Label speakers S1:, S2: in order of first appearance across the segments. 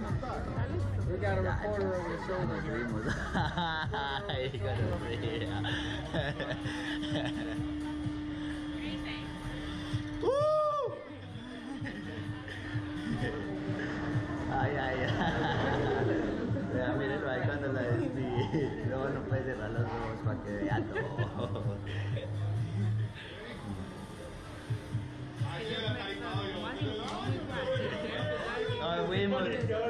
S1: We got a recorder over the shoulder.
S2: Ay, gonorrea. Ay, ay, ay. Vea, mírenlo ahí cuando la despide. Luego no puede cerrar los ojos para que vea todo. Nos fuimos.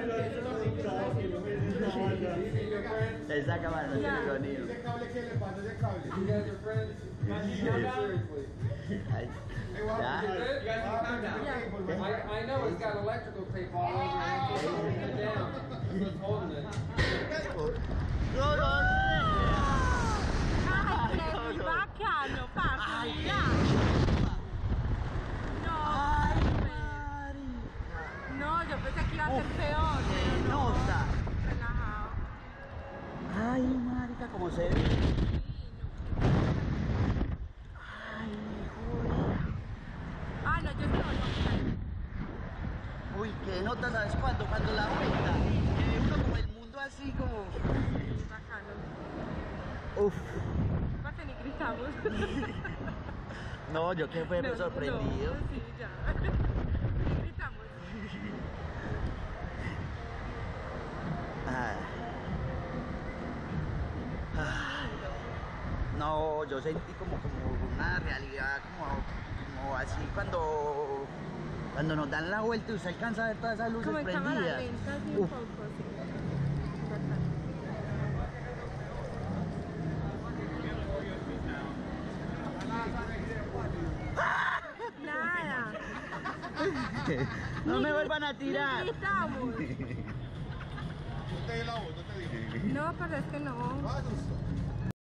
S2: Esa cámara no tiene sonido.
S1: ¿Ese cable qué le pasa? ¿Ese cable? You guys are friends? Seriously.
S2: Ay,
S1: Hey, what
S2: ya.
S1: happened? You guys can come down. I know it's got electrical tape all over it. It's holding it down. It's holding it.
S2: No, no,
S3: Ay, qué bacano, papi, mira. No,
S2: ay, Mari.
S3: no, yo pensé que iba a ser peor, pero no.
S2: Nota.
S3: Relajado.
S2: Ay, marica, como se ve. Ay, joder.
S3: Ah, no, yo estoy loca.
S2: Uy, qué nota, ¿sabes cuándo? Cuando la vuelta. Que ve uno como el mundo así como.
S3: Sí, bacano.
S2: Uf.
S3: Aparte ni gritamos.
S2: No, yo que fue
S3: No,
S2: sorprendido.
S3: no, sí, ya. Ni gritamos.
S2: Ah. Ah. No, yo sentí como una realidad, como así cuando nos dan la vuelta y usted alcanza a ver todas esas luces
S3: Como en cámara
S2: prendidas.
S3: lenta, así un
S2: Uf.
S3: poco, sí. Bacano. Nada.
S2: No me vuelvan a tirar.
S3: Ni gritamos.
S1: No te di la voz, no te digo.
S3: No, pero es que no.
S1: No asusto.